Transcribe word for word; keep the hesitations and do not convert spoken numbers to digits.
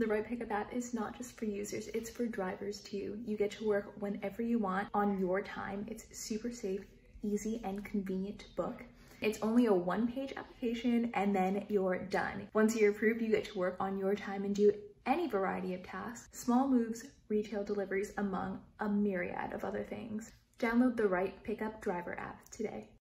The Ryght Pickup app is not just for users, it's for drivers too. You get to work whenever you want on your time. It's super safe, easy, and convenient to book. It's only a one-page application and then you're done. Once you're approved, you get to work on your time and do any variety of tasks, small moves, retail deliveries, among a myriad of other things. Download the Ryght Pickup Driver app today.